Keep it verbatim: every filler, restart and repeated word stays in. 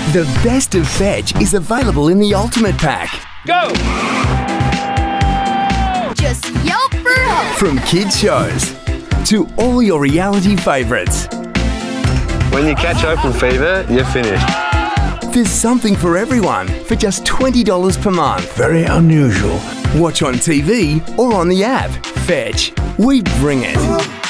The best of Fetch is available in the Ultimate Pack. Go! Just yelp for help. From kids shows to all your reality favourites. When you catch open fever, you're finished. There's something for everyone for just twenty dollars per month. Very unusual. Watch on T V or on the app. Fetch. We bring it.